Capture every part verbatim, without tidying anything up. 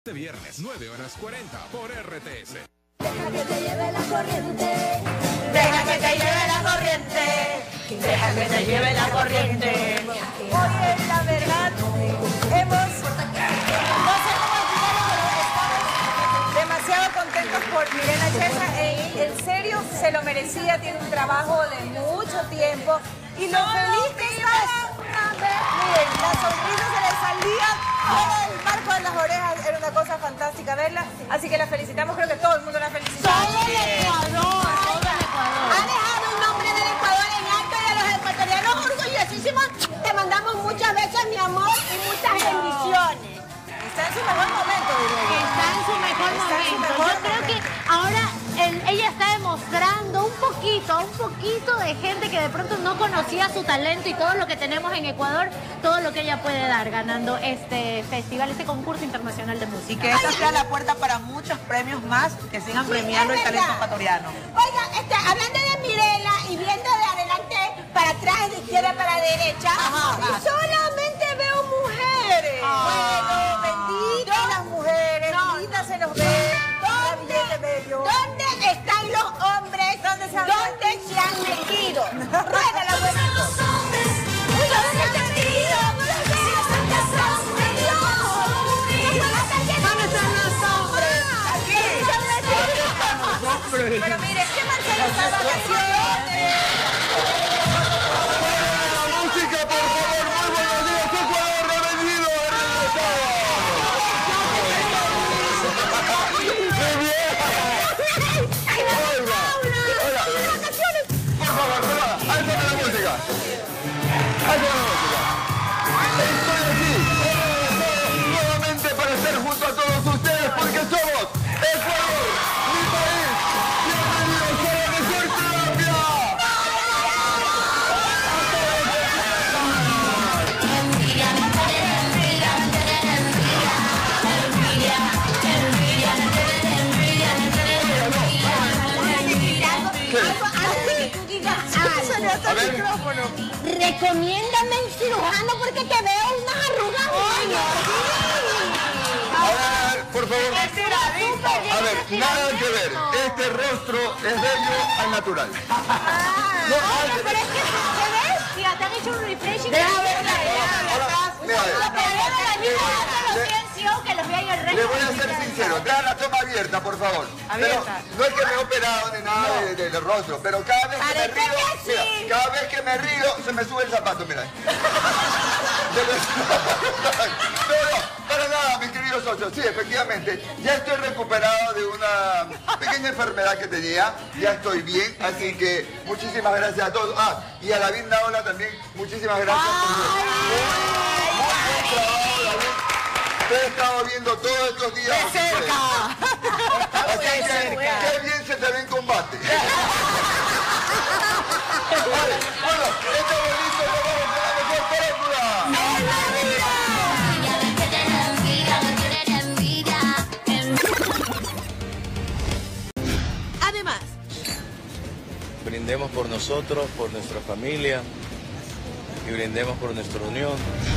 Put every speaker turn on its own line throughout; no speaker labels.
Este viernes, nueve horas cuarenta por R T S.
Deja que te lleve la corriente.
Deja que te lleve la corriente. Deja que te lleve la corriente.
Oye, la verdad, hemos... No sé cómo explicarlo, pero estamos demasiado contentos por Mirela Chesa. En, en serio, se lo merecía. Tiene un trabajo de mucho tiempo. Y lo feliz que está... Miren, la sonrisa se le salía todo el marco de las orejas. Era una cosa fantástica verla. Así que la felicitamos. Creo que todo el mundo la felicita.
Todo el Ecuador, todo el Ecuador.
Ha dejado un nombre del Ecuador en alto y a los ecuatorianos orgullosísimos. Te mandamos muchas veces, mi amor, y muchas bendiciones.
Está en su mejor momento, diría.
Está en su mejor
Está en su
momento.
mejor
Yo creo
momento.
que ahora el- ella está demostrando un poquito, un poquito de gente que de pronto no conocía su talento y todo lo que tenemos en Ecuador, todo lo que ella puede dar ganando este festival, este concurso internacional de música.
Y que esta sea la puerta para muchos premios más que sigan
Sí,
premiando
es
el talento
verdad.
ecuatoriano.
Oiga, este, hablando de Mirela y viendo de adelante para atrás, de izquierda para derecha,
Ajá.
y solamente veo mujeres.
Bueno, benditas las mujeres, lindas se los ve.
¿Dónde,
Billete bello.
¿Dónde están los hombres?
¿Dónde se han
¿Dónde se han metido? Ruega la buena. ¿Dónde se han metido? ¿Dónde están los hombres? Aquí se han metido.
Pero miren, ¿qué Marcelo está de vacaciones?
La música, por favor, muy buenos días, Ecuador, revenido, por favor, alzame la música, alzame la música. Estoy aquí, nuevamente para estar junto a todos ustedes, porque somos Ecuador, mi país. Bienvenidos a la mejor Colombia. A ver.
Recomiéndame un cirujano porque te veo unas arrugas.
A ver, por favor. A ver, nada que ver. Este rostro es bello al natural. No,
Oye, pero es que, ¿qué ves? Mira, te han hecho un refreshing.
Deja verla,
Ahora,
mira,
lo que veo de la
le-
niña de
le-
los ciencio, que los vea en el resto.
Le voy a ser sincero, deja la toma abierta, por favor. Pero no es que me he operado ni nada de- de- del rostro, pero cada vez que me
Parece
río,
que sí.
mira, cada vez que me río se me sube el zapato, mira. De verdad. Pero no, para nada, mis queridos socios, sí, efectivamente, ya estoy recuperado de una pequeña enfermedad que tenía, ya estoy bien, así que muchísimas gracias a todos. Ah, y a David Naola también, muchísimas gracias por su muy buen trabajo, David. Te he estado viendo todos estos días.
De cerca.
Así
De
que,
cerca.
qué bien se te ve en combate. Vale, bueno, estamos listos, nos vamos con la mejor película.
Además,
Brindemos por nosotros, por nuestra familia y brindemos por nuestra unión.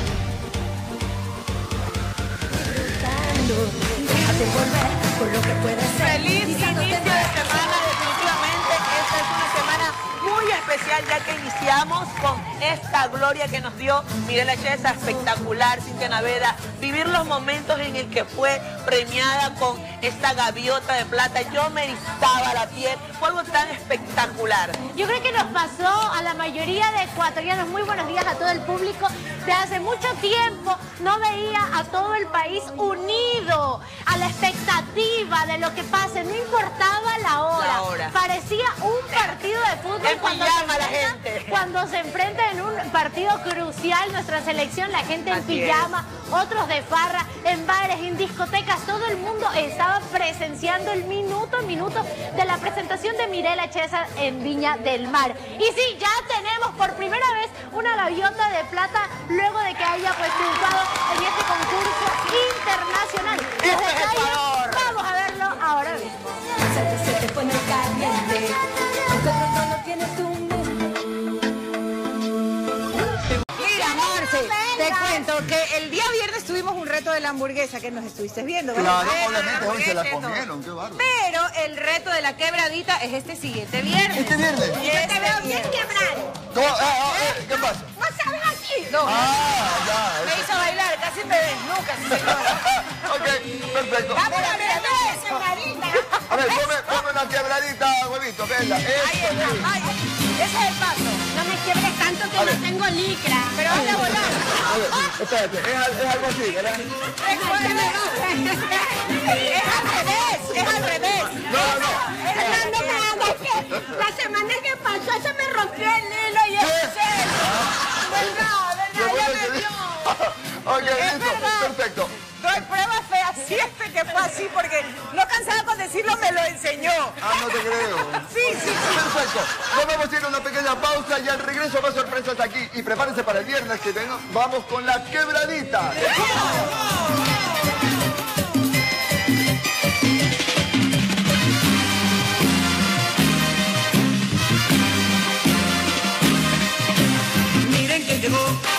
Feliz inicio de semana, definitivamente. Esta es una semana muy especial ya que iniciamos con esta gloria que nos dio Mirela Chesa, espectacular, Cintia Naveda, vivir los momentos en el que fue premiada con esta gaviota de plata. Yo me erizaba la piel, fue algo tan espectacular.
Yo creo que nos pasó a la mayoría de ecuatorianos. Muy buenos días a todo el público. De hace mucho tiempo no veía a todo el país unido, a la expectativa de lo que pase. No importaba la hora.
La hora.
Parecía un partido de fútbol
En
cuando,
pijama
se
la
enfrenta,
gente.
cuando se enfrenta en un partido crucial nuestra selección, la gente en
Así es.
pijama, otros de farra, en bares, en discotecas. Todo el mundo estaba presenciando el minuto a minuto de la presentación de Mirela Chesa en Viña del Mar. Y sí, ya tenemos por primera vez una gaviota de plata luego de que haya pues triunfado en este concurso internacional. Los
¡Eso es
detalles,
Ecuador!
vamos a verlo ahora mismo.
Se te, se te pone caliente. Aunque pronto no tienes tu
Mira, Marce, te cuento que el día viernes tuvimos un reto
reto de la hamburguesa que nos estuviste viendo.
Claro,
¿verdad?
obviamente hoy se la
hamburguesa,
comieron,
no.
qué bárbaro.
Pero el reto de la quebradita es este siguiente viernes.
¿Este viernes?
Y
Yo
este
te veo bien
viernes.
quebrado.
¿Cómo? Ah, ah, eh, ¿Qué pasa?
¿No sabes aquí?
No,
Ah, ya.
me hizo bailar, casi me desnuca, sí, señora.
Ok, perfecto.
Vamos a ver, esa quebradita.
A ver, ponme, ponme una quebradita, huevito, venga.
Ahí
Eso,
está, ay, ese es el paso.
No me quiebres tanto que
A ver.
no tengo licra.
Pero anda a volar.
A ver, espérate, es, al- es algo así, ¿verdad?
Recuerda, es al revés, es al revés.
No, no.
Fernando, me hagas que la semana que pasó se me rompió el hilo y
¿Qué?
es serio.
¿Verdad?
Qué
¿Verdad?
bueno
Ya
que
me
di-
dio.
Ok,
Es
listo,
verdad.
perfecto.
Doy prueba fehaciente que fue así porque no cansaba con decirlo, me lo enseñó.
Ah, no te creo.
Sí, sí, sí.
Perfecto. Nos vamos a ir a una pequeña pausa y al regreso más sorpresas aquí. Y prepárense para el viernes que vengo. Vamos con la quebradita.
Miren que llegó.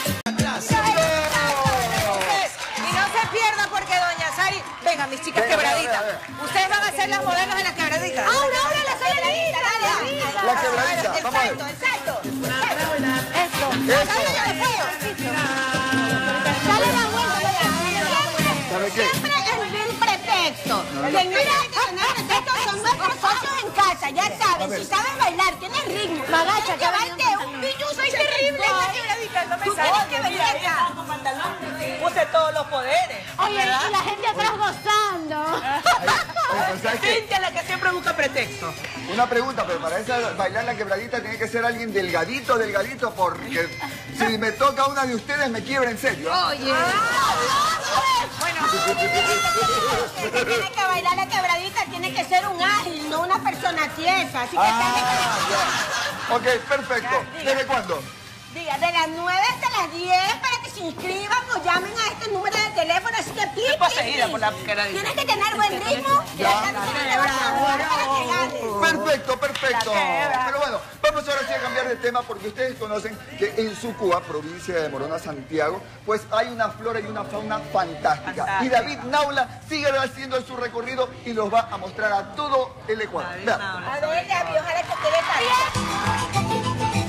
Y no se pierda porque doña Sari, venga mis chicas
Venga,
quebraditas,
venga, venga.
ustedes van a ser las modelos de la quebradita.
Ahora, ahora la quebradita, dale.
La quebradita, vamos a ver.
Exacto, exacto.
Eso.
Eso.
Dale la vuelta, dale.
¿Sabe qué?
Siempre es un pretexto. Señora, hay que tener pretextos, son nuestros socios en casa, ya saben. Si sabes bailar, tienes ritmo. Magacha, que baile un pillo, soy terrible.
La quebradita no me
Tú
sale.
tienes que venir acá.
Con pantalón, puse todos los poderes.
Oye, y la gente atrás gozando.
Oye, ¿sabes qué?
Cintia, la que siempre busca pretexto.
Una pregunta, pero para esa bailar la quebradita tiene que ser alguien delgadito, delgadito, porque si me toca una de ustedes me quiebra en serio.
Oye.
Bueno,
El que tiene que bailar la quebradita tiene que ser un ágil, no una persona tiesa. Así que
Ah, ya. Ok, perfecto. ¿Desde cuándo?
diga, de las nueve hasta las diez para que se inscriban o llamen a este número de teléfono. Así que pli,
Estoy poseída por la quebradita.
Tienes que tener buen ritmo. y
Ya.
la canción te va a ayudar para que ganes.
Perfecto, perfecto.
La quebra.
Pero bueno, vamos ahora sí a cambiar de tema porque ustedes conocen que en Sucúa, provincia de Morona, Santiago, pues hay una flora y una fauna fantástica. Y David Naula sigue haciendo su recorrido y los va a mostrar a todo el Ecuador.
David
Vean.
Naula.
A ver, Gaby, ojalá que te dé para.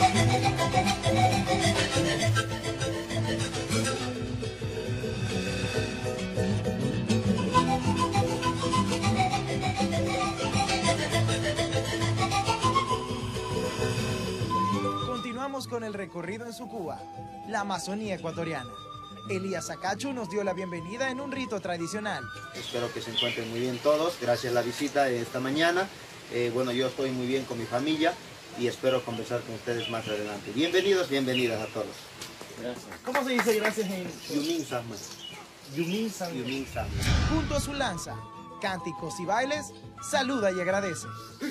Continuamos con el recorrido en Sucúa, la Amazonía ecuatoriana. Elías Acachu nos dio la bienvenida en un rito tradicional.
Espero que se encuentren muy bien todos. Gracias a la visita de esta mañana. Eh, bueno, yo estoy muy bien con mi familia y espero conversar con ustedes más adelante. Bienvenidos, bienvenidas a todos. Gracias.
¿Cómo se dice gracias en
Yumin Sahman.
Yumin San?
Yumin Sahman.
Junto a su lanza, cánticos y bailes, saluda y agradece.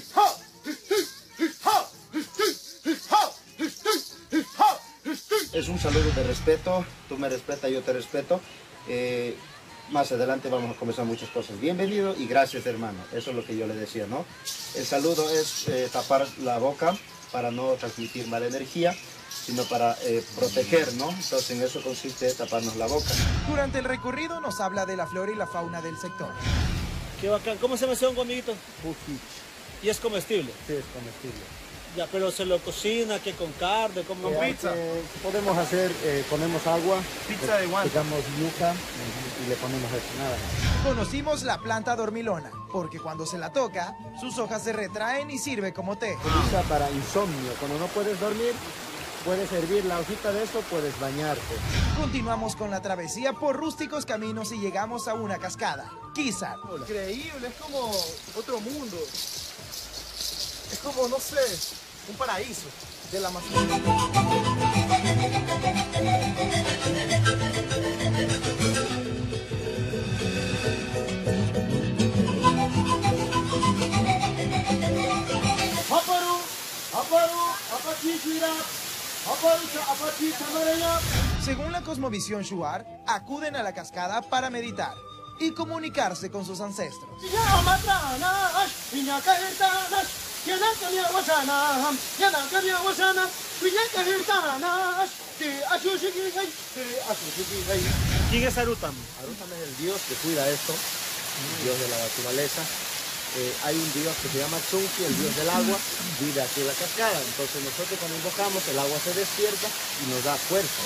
Es un saludo de respeto. Tú me respetas, yo te respeto. Eh, más adelante vamos a conversar muchas cosas. Bienvenido y gracias, hermano. Eso es lo que yo le decía, ¿no? El saludo es eh, tapar la boca para no transmitir mala energía, sino para eh, proteger, ¿no? Entonces en eso consiste taparnos la boca.
Durante el recorrido nos habla de la flora y la fauna del sector.
Qué bacán. ¿Cómo se llama ese hongo, amiguito? Y es comestible.
Sí, es comestible.
Ya, pero se lo cocina, que con carne, como
Eh,
pizza.
eh, podemos hacer, eh, ponemos agua,
Pizza de guante.
picamos yuca y le ponemos esto, nada más.
Conocimos la planta dormilona, porque cuando se la toca, sus hojas se retraen y sirve como té.
Se usa para insomnio. Cuando no puedes dormir, puedes hervir la hojita de esto, puedes bañarte.
Continuamos con la travesía por rústicos caminos y llegamos a una cascada, Quizar.
Increíble, es como otro mundo. Es como, no sé, un paraíso de la Amazonía.
Según la cosmovisión Shuar, acuden a la cascada para meditar y comunicarse con sus ancestros.
¿Quién es Arutam? Arutam es el dios que cuida esto, el dios de la naturaleza. Eh, hay un dios que se llama Chunki, el dios del agua, vive aquí en la cascada. Entonces nosotros cuando invocamos, el agua se despierta y nos da fuerza.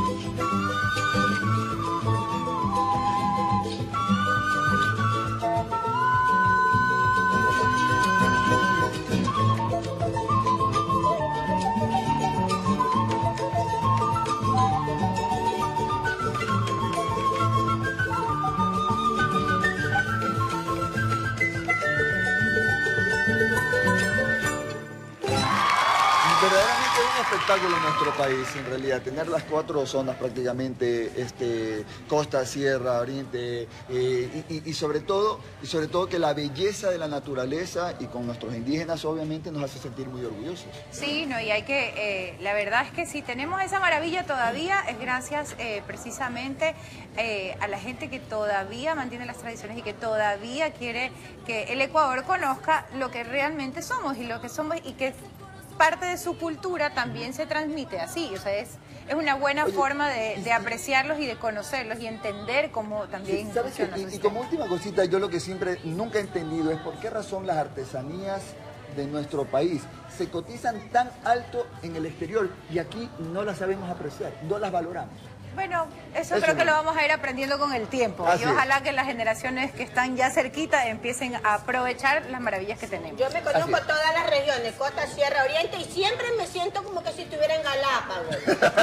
Verdaderamente es un espectáculo en nuestro país, en realidad, tener las cuatro zonas prácticamente, este, costa, sierra, oriente, eh, y, y, y, sobre todo, y sobre todo que la belleza de la naturaleza y con nuestros indígenas obviamente nos hace sentir muy orgullosos.
Sí, no, y hay que, eh, la verdad es que si tenemos esa maravilla todavía es gracias eh, precisamente eh, a la gente que todavía mantiene las tradiciones y que todavía quiere que el Ecuador conozca lo que realmente somos y lo que somos y que parte de su cultura también se transmite así, o sea, es, es una buena Oye, forma de, de apreciarlos y de conocerlos y entender cómo también
sí, ¿sabes
funciona
qué?
su
y, y
sistema.
como última cosita, yo lo que siempre nunca he entendido es por qué razón las artesanías de nuestro país se cotizan tan alto en el exterior y aquí no las sabemos apreciar, no las valoramos.
Bueno, eso,
Eso
creo
no.
que lo vamos a ir aprendiendo con el tiempo.
Así
y ojalá
es.
que las generaciones que están ya cerquita empiecen a aprovechar las maravillas que tenemos.
Yo me conozco todas las regiones, costa, sierra, oriente, y siempre me siento como que si estuviera en Galápagos.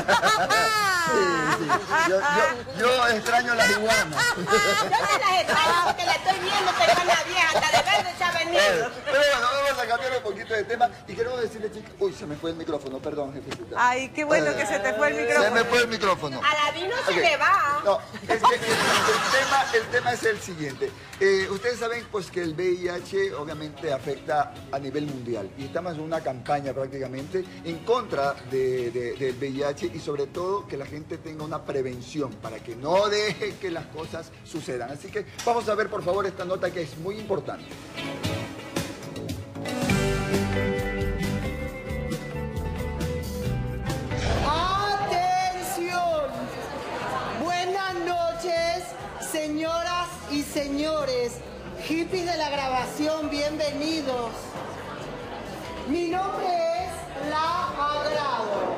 Sí, sí. Yo, yo, yo extraño las iguanas.
Yo me las extraño porque la estoy viendo, tengo una vieja, hasta de verde se ha venido.
Pero bueno, vamos a cambiar un poquito de tema y queremos decirle, chicas, uy, se me fue el micrófono, perdón, jefecita.
Ay, qué bueno que se te fue el micrófono.
Se me fue el micrófono.
A la vino se
Ok.
le va.
No, es que el, el tema, el tema es el siguiente. Eh, ustedes saben pues que el V I H obviamente afecta a nivel mundial y estamos en una campaña prácticamente en contra de, de- del V I H y sobre todo que la gente tenga una prevención para que no deje que las cosas sucedan. Así que vamos a ver por favor esta nota que es muy importante.
¡Atención! Buenas noches, señoras y señores, hippies de la grabación, bienvenidos. Mi nombre es La Agrado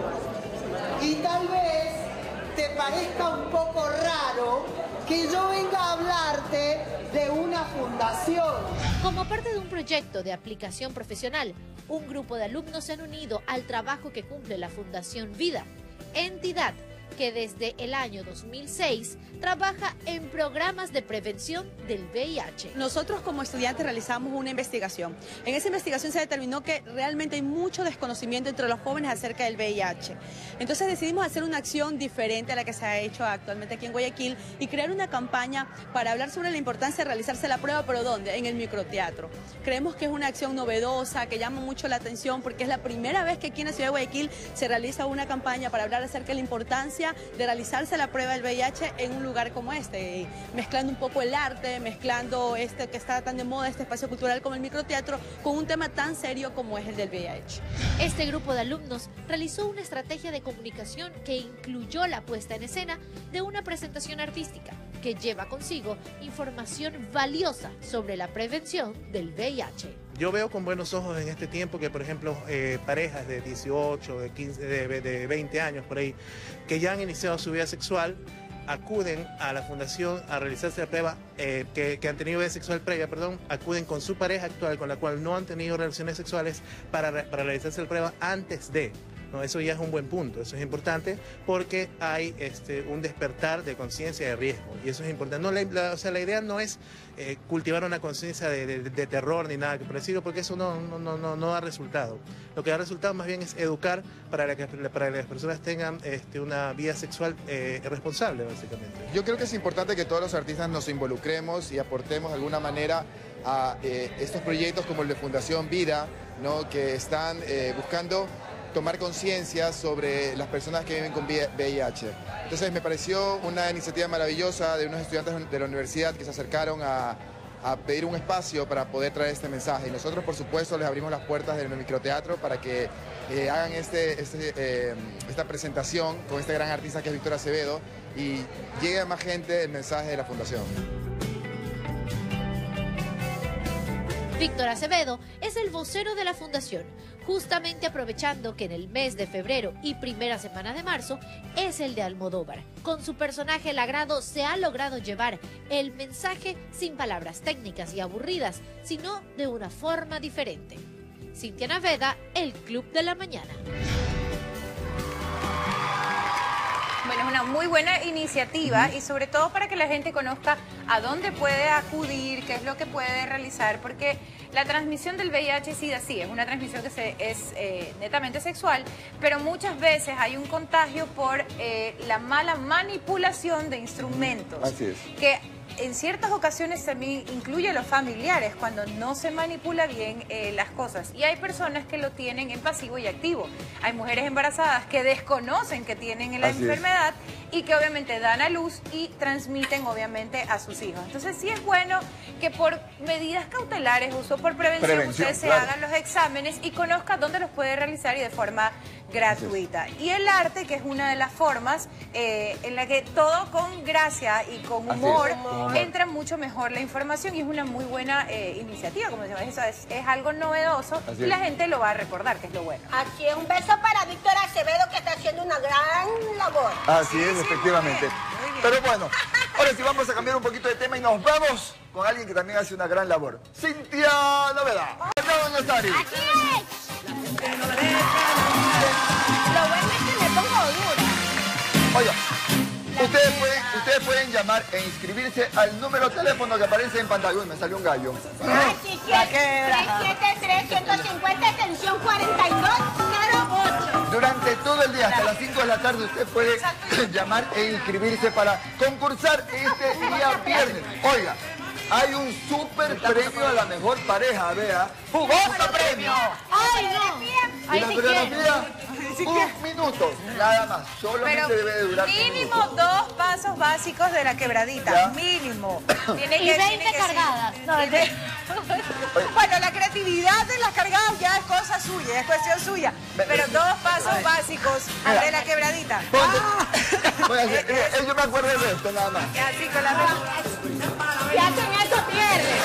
y tal vez te parezca un poco raro que yo venga a hablarte de una fundación.
Como parte de un proyecto de aplicación profesional, un grupo de alumnos se han unido al trabajo que cumple la Fundación Vida, entidad que desde el año dos mil seis trabaja en programas de prevención del V I H.
Nosotros como estudiantes realizamos una investigación. En esa investigación se determinó que realmente hay mucho desconocimiento entre los jóvenes acerca del V I H. Entonces decidimos hacer una acción diferente a la que se ha hecho actualmente aquí en Guayaquil y crear una campaña para hablar sobre la importancia de realizarse la prueba, pero ¿dónde? En el microteatro. Creemos que es una acción novedosa, que llama mucho la atención porque es la primera vez que aquí en la ciudad de Guayaquil se realiza una campaña para hablar acerca de la importancia de realizarse la prueba del V I H en un lugar como este, mezclando un poco el arte, mezclando este que está tan de moda, este espacio cultural como el microteatro, con un tema tan serio como es el del V I H.
Este grupo de alumnos realizó una estrategia de comunicación que incluyó la puesta en escena de una presentación artística que lleva consigo información valiosa sobre la prevención del V I H.
Yo veo con buenos ojos en este tiempo que, por ejemplo, eh, parejas de dieciocho, de quince, de, de veinte años por ahí, que ya han iniciado su vida sexual, acuden a la fundación a realizarse la prueba, eh, que, que han tenido vida sexual previa, perdón, acuden con su pareja actual con la cual no han tenido relaciones sexuales para, para realizarse la prueba antes de. ¿no? Eso ya es un buen punto, eso es importante porque hay este, un despertar de conciencia de riesgo y eso es importante. No, la, la, o sea, la idea no es eh, cultivar una conciencia de, de, de terror ni nada que parecido porque eso no, no, no, no, no da resultado. Lo que da resultado más bien es educar para que, para que las personas tengan este, una vida sexual eh, responsable, básicamente.
Yo creo que es importante que todos los artistas nos involucremos y aportemos de alguna manera a eh, estos proyectos como el de Fundación Vida, ¿no? Que están eh, buscando tomar conciencia sobre las personas que viven con V I H. Entonces me pareció una iniciativa maravillosa de unos estudiantes de la universidad que se acercaron a, a pedir un espacio para poder traer este mensaje. Y nosotros, por supuesto, les abrimos las puertas del microteatro para que eh, hagan este, este, eh, esta presentación con este gran artista que es Víctor Acevedo y llegue a más gente el mensaje de la Fundación.
Víctor Acevedo es el vocero de la Fundación, justamente aprovechando que en el mes de febrero y primera semana de marzo es el de Almodóvar. Con su personaje El Agrado se ha logrado llevar el mensaje sin palabras técnicas y aburridas, sino de una forma diferente. Cintia Naveda, El Club de la Mañana.
Bueno, es una muy buena iniciativa y sobre todo para que la gente conozca a dónde puede acudir, qué es lo que puede realizar, porque la transmisión del V I H SIDA sí es una transmisión que se, es eh, netamente sexual, pero muchas veces hay un contagio por eh, la mala manipulación de instrumentos.
Así es.
Que en ciertas ocasiones también incluye a los familiares cuando no se manipula bien eh, las cosas. Y hay personas que lo tienen en pasivo y activo. Hay mujeres embarazadas que desconocen que tienen la
Así
enfermedad y que obviamente dan a luz y transmiten obviamente a sus hijos. Entonces sí es bueno que por medidas cautelares, uso por prevención,
Prevención,
ustedes se
claro.
hagan los exámenes y conozcan dónde los puede realizar y de forma gratuita. Y el arte, que es una de las formas eh, en la que todo con gracia y con
Así
humor,
es, con humor.
entra mucho mejor la información y es una muy buena eh, iniciativa, como decimos, eso es, es algo novedoso
Así
y
es.
la gente lo va a recordar, que es lo bueno.
Aquí un beso para Víctor Acevedo, que está haciendo una gran labor.
Así es, efectivamente. Pero bueno, ahora sí vamos a cambiar un poquito de tema y nos vamos con alguien que también hace una gran labor. Cintia Naveda. Buenas tardes.
Aquí es. Lo bueno es que me pongo dura.
Oiga, ustedes pueden, ustedes pueden llamar e inscribirse al número de teléfono que aparece en pantalla. Uy, me salió un gallo.
Así que tres siete tres, ciento cincuenta, extensión cuarenta y dos cero ocho.
Durante todo el día, hasta las cinco de la tarde, usted puede llamar e inscribirse para concursar este día viernes. Oiga, hay un super premio a la mejor pareja, vea. ¡Jugoso premio!
¡Ay, no!
¿Y
Ay,
la
sí
coreografía? Un minuto, nada más. Solamente
Pero
debe de durar un
mínimo
minuto.
dos pasos básicos de la quebradita,
Ya.
mínimo. Tiene
Y
que,
veinte
tiene que
cargadas.
ser-
No,
tiene- Bueno, la creatividad de las cargadas ya es cosa suya, es cuestión suya. Pero dos pasos básicos
Mira.
de la quebradita.
Voy a hacer, eh, eh, yo me acuerdo de esto, nada más.
Y así con la mano.
Si hacen eso, pierden.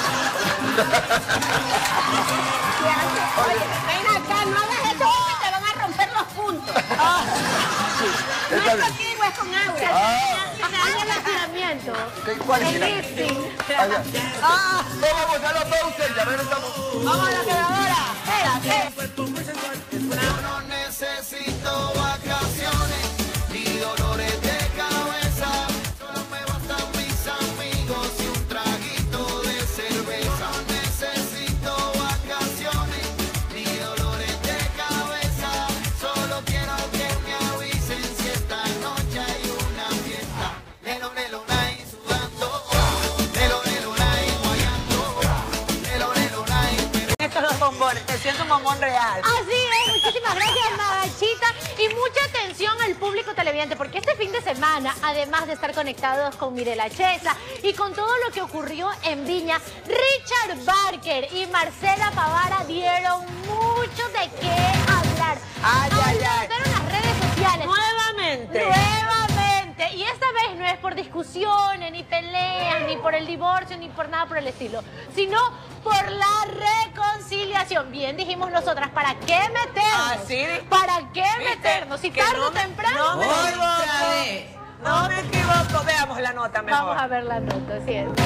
Si hacen- Oye, ven acá, no hagas eso porque te van a romper los puntos. No
Está
es
bien.
contigo, es con Aura.
Ah.
Hagan el estiramiento.
¿Qué- ¿Cuál es?
El lifting.
Ah, ya. No, vamos a la pausa y ya regresamos.
Vamos a la quebradora. Espérate.
Yo no necesito vacaciones ni dolores de cabeza. Solo me bastan mis amigos y un traguito de cerveza. No necesito vacaciones ni dolores de cabeza. Solo quiero que me avisen si esta noche hay una fiesta. Nelo, nelo, nai, sudando. Nelo, nelo, nai, guayando. Nelo, nelo, nai.
Estos dos bombones, te siento un bombón real.
Así es, muchísimas gracias, Magachita. Y mucha atención al público televidente, porque este fin de semana, además de estar conectados con Mirela Chesa y con todo lo que ocurrió en Viña, Richard Barker y Marcela Pavara dieron mucho de qué hablar.
Ay, ay, ay.
Fueron las redes sociales.
Nuevamente.
Nuevamente. Y esta vez no es por discusiones, ni peleas, ni por el divorcio, ni por nada por el estilo, sino por la reconciliación. Bien dijimos nosotras, ¿para qué meternos?
Ah, ¿sí?
¿Para qué
¿Viste?
meternos? Si
Que
tarde
no
o
me-
temprano...
No me equivoco. No me equivoco. Veamos la nota mejor.
Vamos a ver la nota, así es.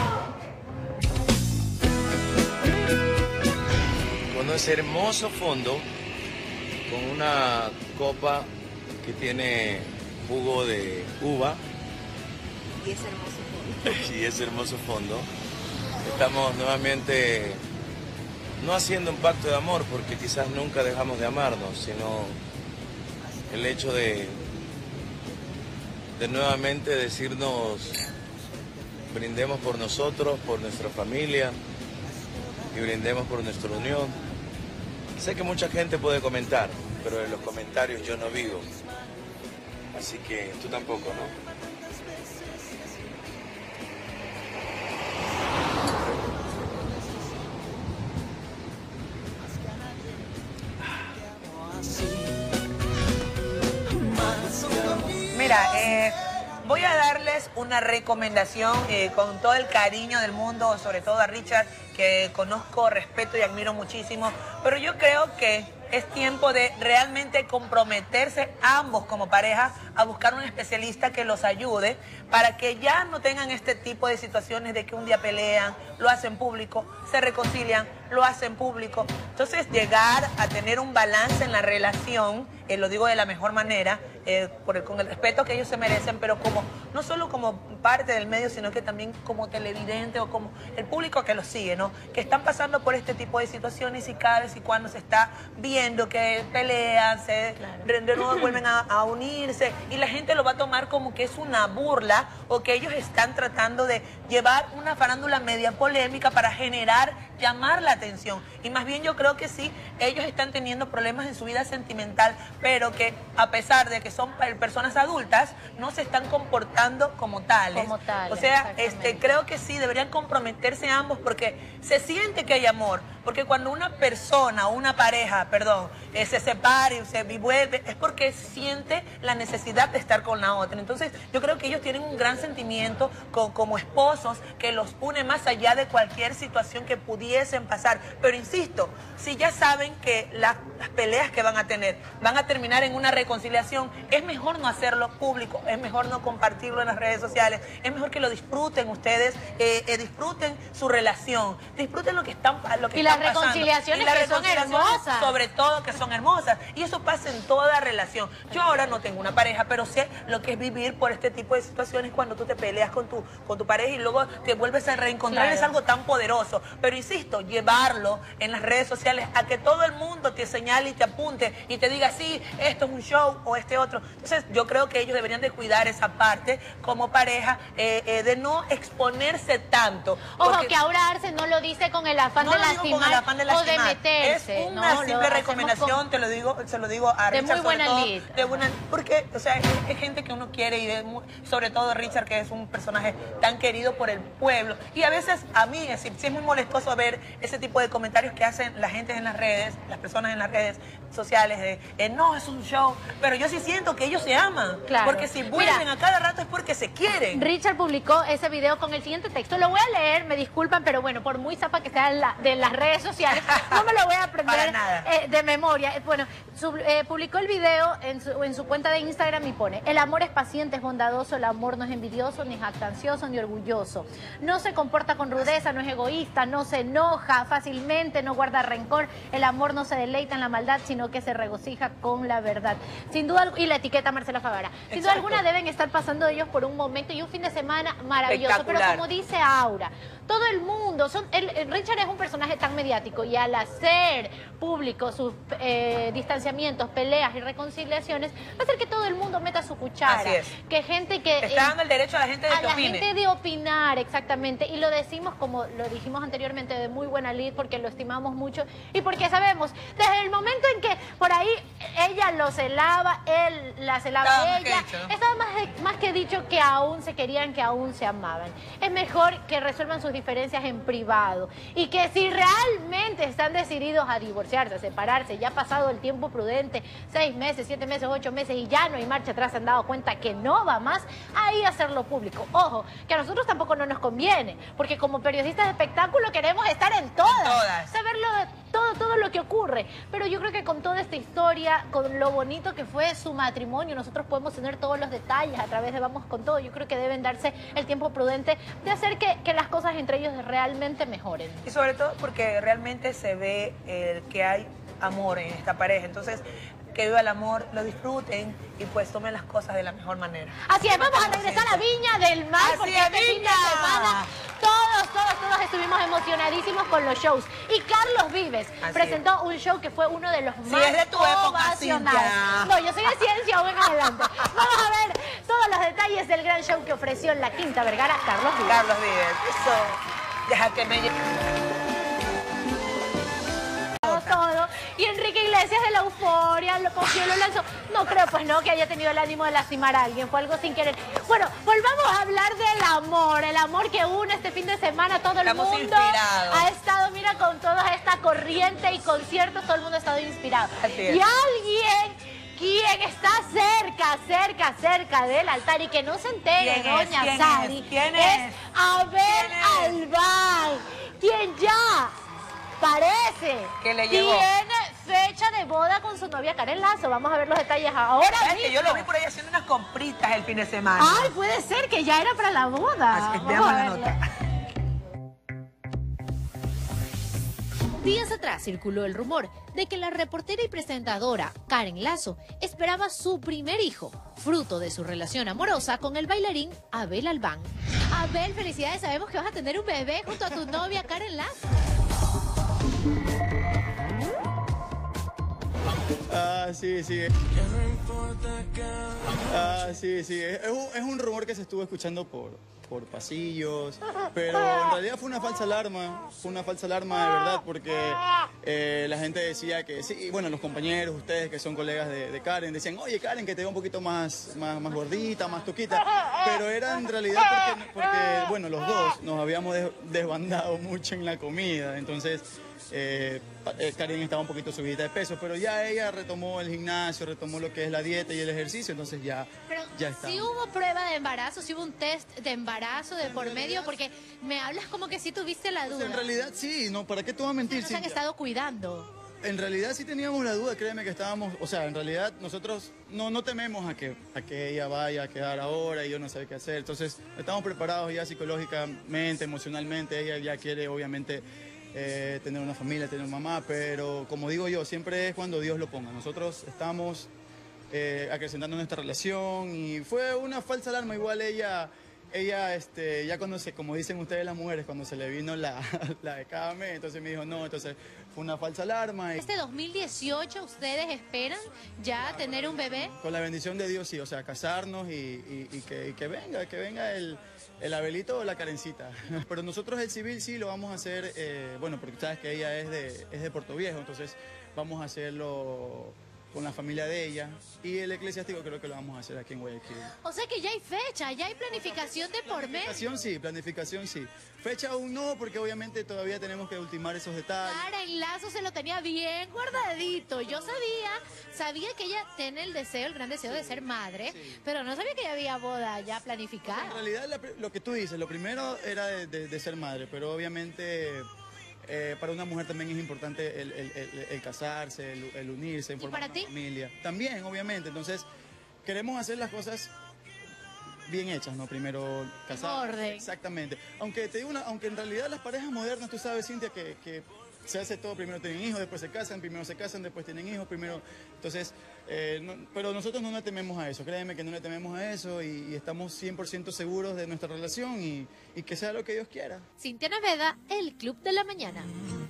Con ese hermoso fondo, con una copa que tiene jugo de uva
Y es hermoso.
y ese hermoso fondo, estamos nuevamente no haciendo un pacto de amor, porque quizás nunca dejamos de amarnos, sino el hecho de, de nuevamente decirnos, brindemos por nosotros, por nuestra familia y brindemos por nuestra unión. Sé que mucha gente puede comentar, pero en los comentarios yo no vivo, así que tú tampoco, ¿no?
Mira, eh,
una recomendación eh, con todo el cariño del mundo, sobre todo a Richard, que conozco, respeto y admiro muchísimo, pero yo creo que es tiempo de realmente comprometerse ambos como pareja a buscar un especialista que los ayude para que ya no tengan este tipo de situaciones de que un día pelean, lo hacen público, se reconcilian, lo hacen público. Entonces llegar a tener un balance en la relación, eh, lo digo de la mejor manera, eh, por el, con el respeto que ellos se merecen, pero como no solo como parte del medio, sino que también como televidente o como el público que los sigue, ¿no? Que están pasando por este tipo de situaciones y cada vez y cuando se está viendo que pelean, se claro. de, de nuevo vuelven a, a unirse y la gente lo va a tomar como que es una burla o que ellos están tratando de llevar una farándula media polémica para generar, llamar la atención. Y más bien yo creo que sí, ellos están teniendo problemas en su vida sentimental, pero que a pesar de que son personas adultas, no se están comportando como tales.
Como tales,
o sea, este, creo que sí, deberían comprometerse ambos porque se siente que hay amor. Porque cuando una persona o una pareja, perdón, eh, se separa y se vuelve, es porque siente la necesidad de estar con la otra. Entonces, yo creo que ellos tienen un gran sentimiento con, como esposos que los une más allá de cualquier situación que pudiesen pasar. Pero insisto, si ya saben que la, las peleas que van a tener van a terminar en una reconciliación, es mejor no hacerlo público, es mejor no compartirlo en las redes sociales, es mejor que lo disfruten ustedes, eh, eh, disfruten su relación, disfruten lo que están lo que
y
están
las reconciliaciones
y las
que son
reconciliaciones,
hermosas.
sobre todo que son hermosas. Y eso pasa en toda relación. Yo ahora no tengo una pareja, pero sé lo que es vivir por este tipo de situaciones cuando tú te peleas con tu, con tu pareja y luego te vuelves a reencontrar.
Claro.
Es algo tan poderoso. Pero insisto, llevarlo en las redes sociales a que todo el mundo te señale y te apunte y te diga, sí, esto es un show o este otro. Entonces yo creo que ellos deberían de cuidar esa parte como pareja, eh, eh, de no exponerse tanto.
Ojo,
porque...
que Aura Arce no lo dice con el afán,
no
de,
lo digo
lastimar
con el afán de lastimar
o de meterse.
Es una
no,
simple recomendación, con... te lo digo, se lo digo a
de
Richard.
Muy buena
todo,
lid.
de buena, porque, o sea, es, es gente que uno quiere y es muy, sobre todo Richard, que es un personaje tan querido por el pueblo. Y a veces a mí es, sí es muy molestoso ver ese tipo de comentarios que hacen la gente en las redes, las personas en las redes sociales, de eh, no, es un show. Pero yo sí siento que ellos se aman.
Claro.
Porque si vuelven
Mira,
a cada rato es porque se quieren.
Richard publicó ese video con el siguiente texto. Lo voy a leer, me disculpan, pero bueno, por muy zapa que sea la, de las redes sociales, no me lo voy a aprender eh, de memoria. Bueno, sub, eh, publicó el video en su, en su cuenta de Instagram y pone: el amor es paciente, es bondadoso, el amor no es envidioso, ni jactancioso, ni orgulloso. No se comporta con rudeza, no es egoísta, no se enoja fácilmente, no guarda rencor. El amor no se deleita en la maldad, sino que se regocija con la verdad. Sin duda, y la etiqueta Marcela Favara. Sin Exacto. duda alguna deben estar pasando ellos por un momento y un fin de semana maravilloso. Pero como dice Aura, todo el mundo, son, el, el Richard es un personaje tan mediático y al hacer público sus eh, distanciamientos, peleas y reconciliaciones, va a hacer que todo el mundo meta su cuchara.
Así es.
Que gente que...
Está dando el derecho a la gente de
a
que
la
opine.
gente de opinar, exactamente. Y lo decimos como lo dijimos anteriormente, de muy buena lid, porque lo estimamos mucho y porque sabemos, desde el momento en que por ahí ella lo celaba, él la celaba a ella, hecho, ¿no? Estaba más, más que dicho que aún se querían, que aún se amaban. Es mejor que resuelvan sus diferencias en privado y que si realmente están decididos a divorciarse, a separarse, ya ha pasado el tiempo prudente, seis meses, siete meses, ocho meses y ya no hay marcha atrás, se han dado cuenta que no va más, ahí hacerlo público. Ojo, que a nosotros tampoco no nos conviene, porque como periodistas de espectáculo queremos estar en todas, en todas. saberlo de todo, todo lo que ocurre, pero yo creo que con toda esta historia, con lo bonito que fue su matrimonio, nosotros podemos tener todos los detalles a través de Vamos con Todo. Yo creo que deben darse el tiempo prudente de hacer que, que las cosas entre ellos realmente mejoren.
Y sobre todo porque realmente se ve eh, que hay amor en esta pareja, entonces que viva el amor, lo disfruten y pues tomen las cosas de la mejor manera.
Así es, vamos a regresar a Viña del Mar,
Así
porque
es,
este fin de
Viña.
semana todos, todos, todos estuvimos emocionadísimos con los shows. Y Carlos Vives
Así
presentó
es.
un show que fue uno de los
Sí,
más
es de tu época,
ovacionados.
Cintia.
No, yo soy de ciencia, aún en adelante. Vamos a ver todos los detalles del gran show que ofreció en la Quinta Vergara Carlos Vives.
Carlos Vives, eso, deja que me...
todo. Y Enrique Iglesias de la euforia, lo cogió, lo lanzó. No creo, pues no, que haya tenido el ánimo de lastimar a alguien. Fue algo sin querer. Bueno, volvamos a hablar del amor. El amor que une este fin de semana. Todo el
Estamos
mundo
inspirados.
ha estado, mira, con toda esta corriente y conciertos. Todo el mundo ha estado inspirado.
Así es.
Y alguien ¿Quién está cerca, cerca, cerca del altar y que no se entere,
¿Quién es?
doña
¿Quién
Sari?
es? ¿Quién
es?
es?
Abel Albán, quien ya parece
que le llegó.
Tiene fecha de boda con su novia Karen Lazo. Vamos a ver los detalles ahora
¿Sabes
mismo.
que yo lo vi por ahí haciendo unas compritas el fin de semana?
Ay, puede ser que ya era para la boda.
Así que
Vamos
veamos
a
la
verlo.
nota.
Días atrás circuló el rumor de que la reportera y presentadora Karen Lazo esperaba su primer hijo, fruto de su relación amorosa con el bailarín Abel Albán. Abel, felicidades, sabemos que vas a tener un bebé junto a tu novia Karen Lazo.
Ah, sí, sí. Ah, sí, sí. Es un, es un rumor que se estuvo escuchando por, por pasillos, pero en realidad fue una falsa alarma, fue una falsa alarma de verdad, porque eh, la gente decía que sí, bueno, los compañeros, ustedes que son colegas de, de Karen, decían, oye Karen, que te veo un poquito más, más, más gordita, más tuquita, pero era en realidad porque, porque bueno, los dos nos habíamos des- desbandado mucho en la comida, entonces... Eh, eh, Karen estaba un poquito subida de peso, pero ya ella retomó el gimnasio, retomó lo que es la dieta y el ejercicio, entonces ya,
Pero
ya está.
sí hubo prueba de embarazo, sí hubo un test de embarazo de por medio, porque me hablas como que sí tuviste la duda.
En realidad sí, no, ¿para qué te voy a mentir?
No se han
Sí,
estado cuidando.
en realidad sí teníamos la duda, créeme que estábamos, o sea, en realidad nosotros no, no tememos a que, a que ella vaya a quedar ahora y yo no sé qué hacer, entonces estamos preparados ya psicológicamente, emocionalmente, ella ya quiere obviamente... Eh, tener una familia, tener una mamá, pero como digo yo, siempre es cuando Dios lo ponga. Nosotros estamos eh, acrecentando nuestra relación y fue una falsa alarma. Igual ella, ella este, ya cuando se, como dicen ustedes las mujeres, cuando se le vino la, la de cada mes, entonces me dijo no, entonces fue una falsa alarma. Y
Este dos mil dieciocho, ¿ustedes esperan ya tener un bebé?
con la bendición de Dios, sí, o sea, casarnos y, y- y que, y que venga, que venga el... El Abelito o la Karencita. Pero nosotros el civil sí lo vamos a hacer, eh, bueno, porque sabes que ella es de, es de Puerto Viejo, entonces vamos a hacerlo con la familia de ella. Y el eclesiástico creo que lo vamos a hacer aquí en Guayaquil.
O sea que ya hay fecha, ya hay planificación de por medio.
Planificación sí, planificación sí. Fecha aún no, porque obviamente todavía tenemos que ultimar esos detalles.
Karen Lazo se lo tenía bien guardadito. Yo sabía, sabía que ella tiene el deseo, el gran deseo de ser madre, pero no sabía que ya había boda ya planificada.
En realidad la- lo que tú dices, lo primero era de, de- de ser madre, pero obviamente eh, para una mujer también es importante el, el- el- el casarse, el, el unirse, en formar
para
una
ti?
familia. También, obviamente. Entonces, queremos hacer las cosas bien hechas, ¿no? Primero casar.
orden.
Exactamente. Aunque te digo una, aunque en realidad las parejas modernas, tú sabes, Cintia, que, que se hace todo, primero tienen hijos, después se casan, primero se casan, después tienen hijos, primero... Entonces, eh, no- pero nosotros no le tememos a eso, créeme que no le tememos a eso y, y estamos cien por ciento seguros de nuestra relación y, y que sea lo que Dios quiera.
Cintia Naveda, el Club de la Mañana.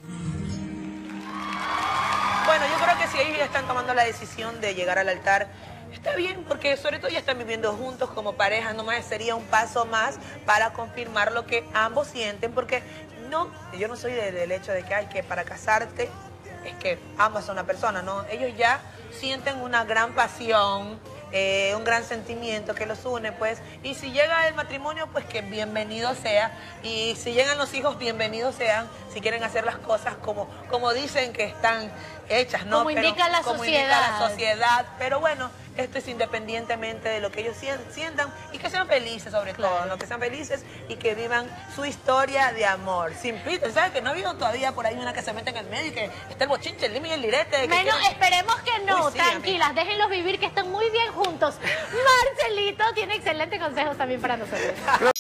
Bueno, yo creo que si ellos ya están tomando la decisión de llegar al altar, está bien, porque sobre todo ya están viviendo juntos como pareja, nomás sería un paso más para confirmar lo que ambos sienten, porque no, yo no soy de- del hecho de que hay que para casarte es que ambas son una persona, ¿no? Ellos ya sienten una gran pasión, eh, un gran sentimiento que los une, pues, y si llega el matrimonio, pues que bienvenido sea, y si llegan los hijos, bienvenidos sean, si quieren hacer las cosas como, como dicen que están hechas, ¿no?
Como indica la
como indica la
sociedad.
sociedad, pero bueno, esto es independientemente de lo que ellos sien- sientan y que sean felices sobre todo, ¿no? Que sean felices y que vivan su historia de amor. Simplito, ¿sabes? Que no ha habido todavía por ahí una que se mete en el medio y que está el bochinche, el lime y el lirete. que
Menos,
quieren-
esperemos que no,
Uy, sí,
tranquilas, déjenlos vivir, que están muy bien juntos. Marcelito tiene excelentes consejos también para nosotros.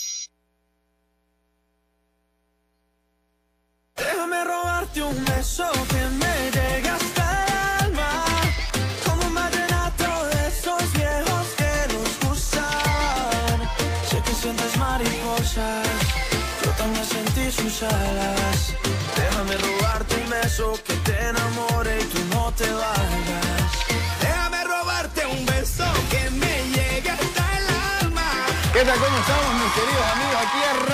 Déjame robarte un beso que me llegue hasta el alma, como un vallenato de esos viejos que nos gustan. Sé que sientes mariposas, yo también sentí sus alas. Déjame robarte un beso que te enamore y tú no te vayas. Déjame robarte un beso que me llegue hasta el alma.
¿Qué tal? ¿Cómo estamos, mis queridos amigos? Aquí arrancamos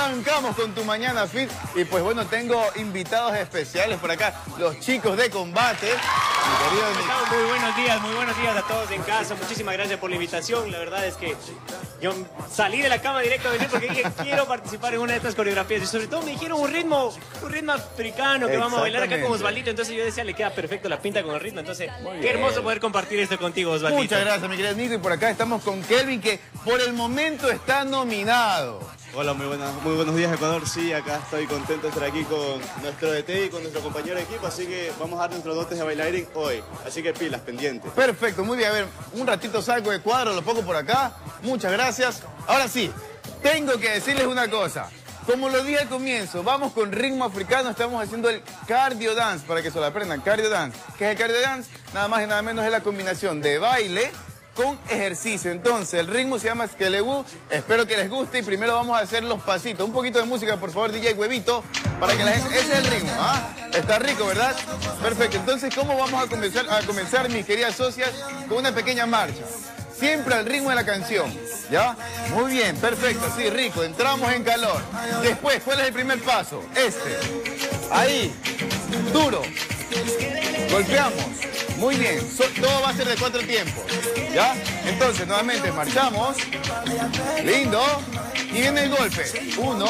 Vamos con tu Mañana Fit. Y pues bueno, tengo invitados especiales por acá, los chicos de combate. Mi querido Nick.
Muy buenos días, muy buenos días a todos en casa. Muchísimas gracias por la invitación. La verdad es que yo salí de la cama directo a venir porque dije, quiero participar en una de estas coreografías. Y sobre todo me dijeron un ritmo, un ritmo africano que vamos a bailar acá con Osvaldito. Entonces yo decía, le queda perfecto la pinta con el ritmo. Entonces, qué hermoso poder compartir esto contigo, Osvaldito.
Muchas gracias, mi querido Nico. Y por acá estamos con Kelvin, que por el momento está nominado.
Hola, muy, buenas, muy buenos días, Ecuador. Sí, acá estoy contento de estar aquí con nuestro D T y con nuestro compañero de equipo, así que vamos a dar nuestros dotes de bailarín hoy. Así que pilas, pendientes.
Perfecto, muy bien. A ver, un ratito salgo de cuadro, lo pongo por acá. Muchas gracias. Ahora sí, tengo que decirles una cosa. Como lo dije al comienzo, vamos con ritmo africano, estamos haciendo el cardio dance, para que se lo aprendan, cardio dance. ¿Qué es el cardio dance? Nada más y nada menos es la combinación de baile con ejercicio. Entonces, el ritmo se llama Skelewu. Espero que les guste y primero vamos a hacer los pasitos. Un poquito de música, por favor, D J Huevito, para que la gente... Ese es el ritmo, ¿ah? Está rico, ¿verdad? Perfecto. Entonces, ¿cómo vamos a comenzar, a comenzar, mis queridas socias? Con una pequeña marcha. Siempre al ritmo de la canción, ¿ya? Muy bien, perfecto, sí, rico. Entramos en calor. Después, ¿cuál es el primer paso? Este. Ahí. Duro. Golpeamos. Muy bien, so, todo va a ser de cuatro tiempos, ¿ya? Entonces, nuevamente, marchamos. Lindo. Y viene el golpe. Uno,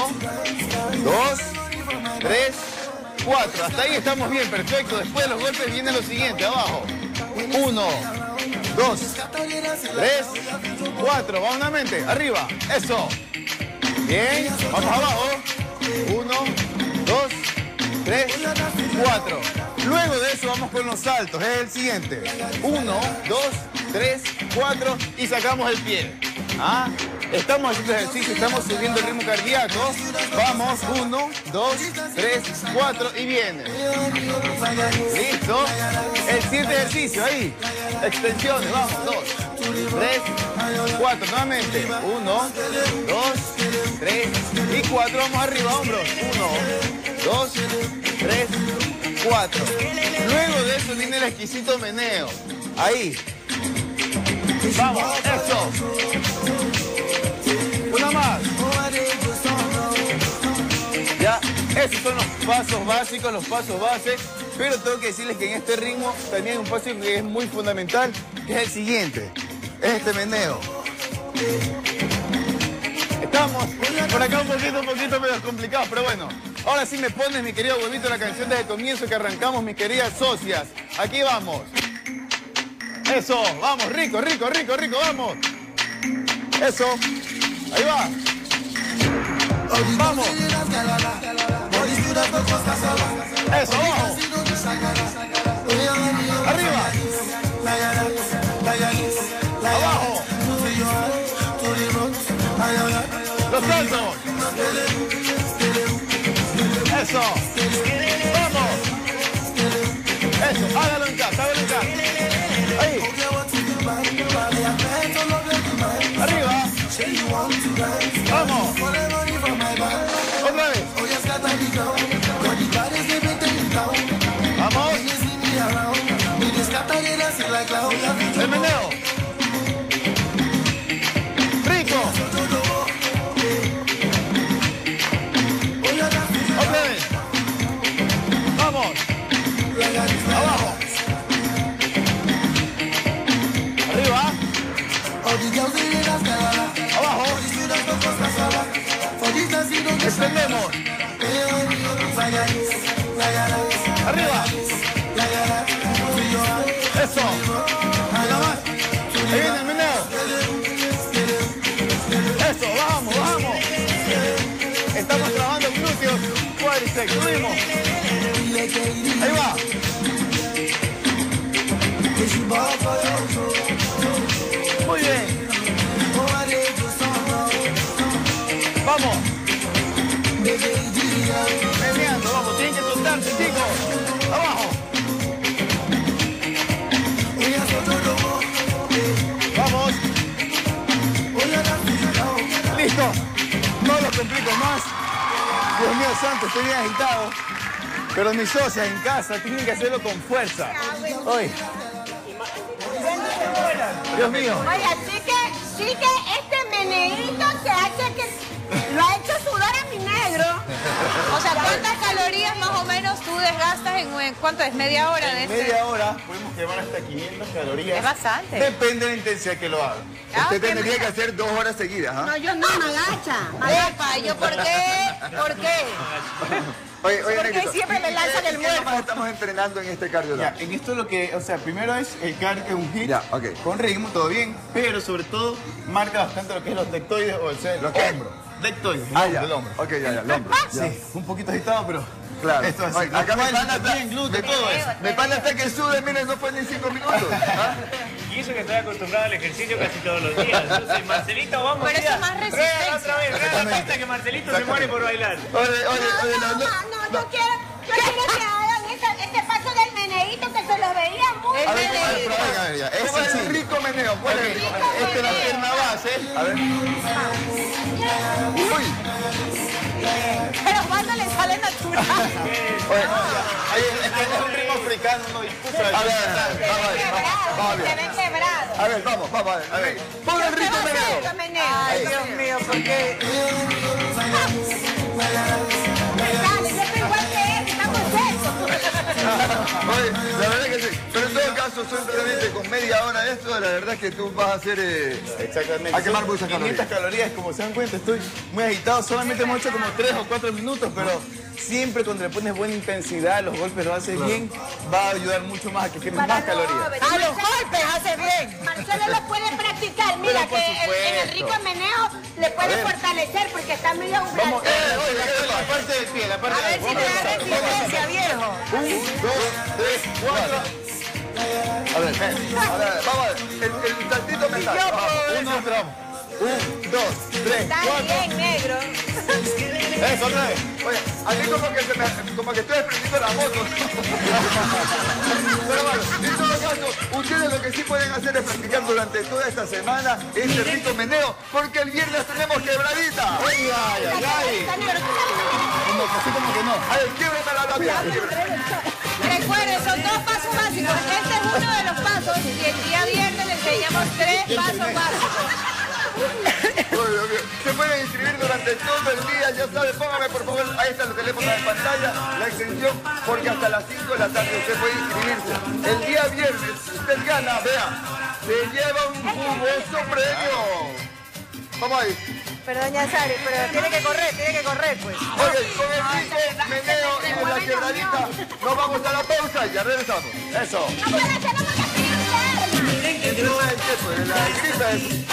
dos, tres, cuatro. Hasta ahí estamos bien, perfecto. Después de los golpes viene lo siguiente, abajo. Uno, dos, tres, cuatro. Vamos nuevamente, arriba. Eso. Bien, vamos abajo. Uno, dos, tres, cuatro. Luego de eso vamos con los saltos, es el siguiente. Uno, dos, tres, cuatro y sacamos el pie. ¿Ah? Estamos haciendo ejercicio, estamos subiendo el ritmo cardíaco. Vamos, uno, dos, tres, cuatro y viene. Listo. El siguiente ejercicio, ahí. Extensiones, vamos, dos, tres, cuatro. Nuevamente. Uno, dos, tres y cuatro. Vamos arriba, hombros. Uno, dos, tres, cuatro. Luego de eso viene el exquisito meneo. Ahí. Vamos, eso. Una más. Ya, esos son los pasos básicos, los pasos base. Pero tengo que decirles que en este ritmo también hay un paso que es muy fundamental, que es el siguiente. Es este meneo. Estamos por acá un poquito, un poquito medio complicados, pero bueno. Ahora sí me pones, mi querido Huevito, la canción desde el comienzo que arrancamos, mis queridas socias. Aquí vamos. Eso, vamos, rico, rico, rico, rico, vamos. Eso, ahí va. Vamos. Eso, vamos. Arriba. Abajo. Los saltos. Eso. Vamos. Eso, hágalo en casa, hágalo en casa. Ahí. Arriba. Vamos. Otra vez. Vamos. El meneo. Rico. Otra vez. Vamos. Abajo. Arriba. Abajo. Extendemos. Arriba. Eso. Nada más. Ahí viene el meneo. Eso, vamos, vamos. Estamos trabajando glúteos, cuádriceps, subimos. Ahí va. Muy bien. Vamos. Meneando, vamos, tienen que soltarse, chicos. Abajo. Vamos. Listo. No lo complico más. Dios mío santo, estoy bien agitado. Pero mis socias en casa tienen que hacerlo con fuerza. Hoy. Dios mío.
Oye, así que, sí que este meneíto que hace que lo ha hecho sudar a mi negro.
O sea, ¿cuántas calorías más o menos tú desgastas en, en cuánto es? ¿Media hora de
En
este?
media hora podemos quemar hasta quinientas calorías.
Es bastante.
Depende de la intensidad que lo haga.
Ah,
Usted
qué
tendría que
mira.
hacer dos horas seguidas, ¿ah?
No, yo no, Magacha.
Epa, ¿yo por qué? ¿Por qué?
Oye, oye,
¿Por qué
Negrito,
siempre me
¿y
lanzan
qué-
el
qué
muerto?
más estamos entrenando en este cardio?
Ya, en esto lo que, o sea, primero es el cardio, un hit
Ya, ok.
con ritmo, todo bien, pero sobre todo marca bastante lo que es los deltoides o el sea, los hombros. Deltoides, el
Ah,
hombro,
ya.
el hombro.
Ok, ya, ya, el hombro. ya.
Sí, un poquito agitado, pero
Claro.
esto así.
Oye,
Los
acá mi
cuádriceps
pana está,
también, glúteo,
me-
todo eso.
me pana está que sube, miren, no fue ni cinco minutos. ¿ah?
Y eso que estoy acostumbrado al ejercicio casi todos los días. Entonces, Marcelito, vamos.
Pero eso
mira,
es más
rueda
resistencia.
otra vez, rueda la pista que Marcelito se muere por bailar.
Oye, oye, oye,
No,
no, no.
no, no, yo quiero, yo quiero que hagan ese, ese paso del meneíto que se lo veía muy
El
A ver,
meneíto.
a ver,
Venga,
a
venga,
ver,
ya,
¿cómo
ese
es el
sí.
rico meneo? ¿Cuál es el rico meneo?
Esta es la pierna base.
A ver. Uy.
Pero cuando le sale natural.
Oye,
Ahí es que es un ritmo africano, no dispuso.
a ver, vamos a ver, vamos, vamos a
Se
ver.
ven quebrados.
A ver, vamos, vamos a ver. A ver. Pon el rico meneo.
Meneo.
Ay, Dios mío, ¿por qué?
Dale, yo estoy igual que él, estamos secos.
Oye, la verdad que sí. Pero en todo caso, solamente con media hora de esto, la verdad es que tú vas a hacer... Eh,
Exactamente.
a quemar
Son
muchas
quinientas
calorías.
calorías, como se dan cuenta, estoy muy agitado. Solamente hemos hecho como tres o cuatro minutos, pero siempre cuando le pones buena intensidad, los golpes lo haces bien, va a ayudar mucho más a que quemes más calorías.
A los golpes hace bien.
Marcelo lo puede practicar. Mira
Pero por
que en- en el
supuesto.
rico meneo le
A
puede
ver.
fortalecer porque está medio
Vamos,
umbral.
eh, oye, la, la parte del pie, la parte
A ver
del
si
pie.
te da resistencia, viejo.
Un, dos, tres, cuatro. A ver, ven, a ver, vamos a ver. El, el saltito mental. Vamos,
Uno, pero vamos. Un, dos, tres,
Está
cuatro.
bien, negro.
Eso, otra vez.
Oye, a mí como que, se me, como que estoy desprendiendo la moto. Pero bueno, en todo caso, ustedes lo que sí pueden hacer es practicar durante toda esta semana este rico meneo, porque el viernes tenemos quebradita.
Ay, ay, ay, ay. Como, así como que no.
A ver, quiebreme la labia.
Recuerden, son dos pasos básicos. Este es uno de los pasos y el día viernes les enseñamos tres pasos básicos.
Uy, Dios mío. Se pueden inscribir durante todo el día, ya saben, póngame por favor, ahí está el teléfono en pantalla, la extensión, porque hasta las cinco de la tarde usted puede inscribirse. El día viernes, si usted gana, vea, se lleva un jugoso premio. Vamos ahí.
Pero doña Sari, pero tiene que correr, tiene que correr, pues.
Oye, con el rico meneo y de la quebradita, nos vamos a la pausa y ya regresamos. Eso. ¿Qué es eso? La grita es...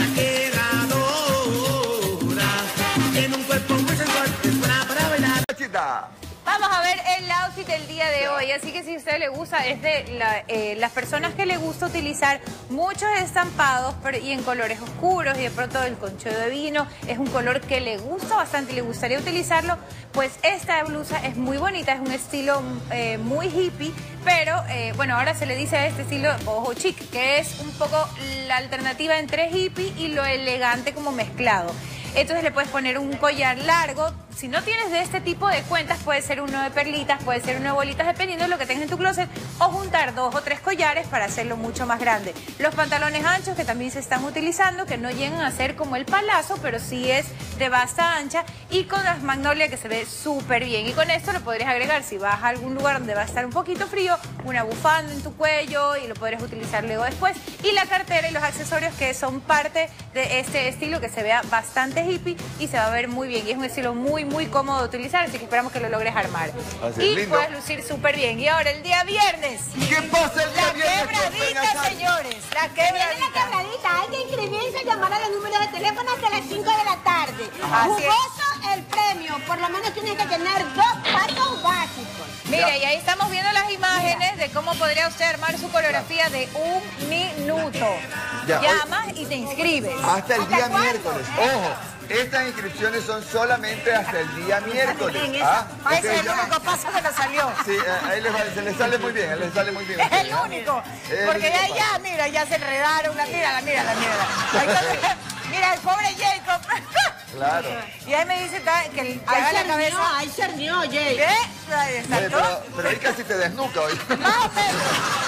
Tiene un cuerpo muy sensual, es buena para bailar.
Chita.
Vamos a ver el outfit del día de hoy, así que si a usted le gusta, es de la, eh, las personas que le gusta utilizar muchos estampados pero, y en colores oscuros y de pronto el concho de vino es un color que le gusta bastante y le gustaría utilizarlo, pues esta blusa es muy bonita, es un estilo eh, muy hippie, pero eh, bueno, ahora se le dice a este estilo boho chic, que es un poco la alternativa entre hippie y lo elegante como mezclado. Entonces le puedes poner un collar largo. Si no tienes de este tipo de cuentas, puede ser uno de perlitas, puede ser uno de bolitas, dependiendo de lo que tengas en tu closet, o juntar dos o tres collares para hacerlo mucho más grande. Los pantalones anchos que también se están utilizando, que no llegan a ser como el palazo, pero sí es de basta ancha, y con las magnolia que se ve súper bien. Y con esto lo podrías agregar, si vas a algún lugar donde va a estar un poquito frío, una bufanda en tu cuello y lo podrías utilizar luego después. Y la cartera y los accesorios que son parte de este estilo que se vea bastante hippie y se va a ver muy bien. Y es un estilo muy, muy cómodo de utilizar, así que esperamos que lo logres armar.
Así es,
y
lindo.
puedes lucir súper bien. Y ahora el día viernes.
¿Qué pasa el día
La
viernes?
quebradita, señores. La
Viene la
quebradita.
quebradita, hay que inscribirse y llamar a los números de teléfono hasta las cinco de la tarde.
Así es.
Jugoso el premio, por lo menos tienes que tener dos pasos básicos.
Mire, y ahí estamos viendo las imágenes de cómo podría usted armar su coreografía de un minuto.
Ya,
Llamas y te inscribes.
Hasta el día
cuándo?
miércoles. Ojo, estas inscripciones son solamente hasta el día miércoles. ¿Ah?
Ese
Ok,
es el
ya.
único paso que nos salió.
Sí, a- ahí les va- se les sale muy bien, a les sale muy bien.
Es el único.
El
Porque
único
ya, ya, mira, ya se enredaron. La mírala, mírala, mírala. Entonces, mira, el pobre Jacob.
Claro.
Y ahí me dice ta- que el que
Ahí
haga la
cernió,
cabeza.
ahí cernió, Jay.
¿Qué? Ahí
Oye,
está.
pero, pero ahí casi te desnuca hoy.
Más o menos.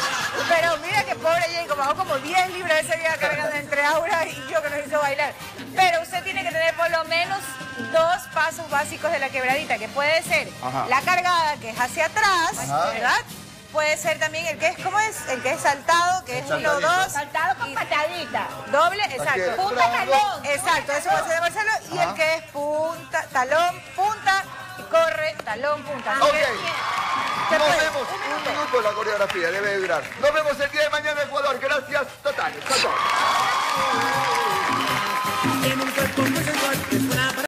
Pero mira que pobre Jacob bajó como diez libras ese día cargando entre Aura y yo que nos hizo bailar. Pero usted tiene que tener por lo menos dos pasos básicos de la quebradita, que puede ser
Ajá.
la cargada, que es hacia atrás,
Ajá.
¿verdad? Puede ser también el que es, ¿cómo es? El que es saltado, que es uno,
Saltadito.
dos.
Saltado con patadita.
Doble,
Aquí,
exacto.
Punta talón.
Exacto, eso puede ser de Marcelo. Y
Ajá.
el que es punta, talón, punta, y corre, talón, punta.
Ok.
Se
Nos
puede.
vemos. Un minuto la coreografía, debe durar. Nos vemos el día de mañana en Ecuador. Gracias totales. Chao, chao.
En un cuerpo muy sensual.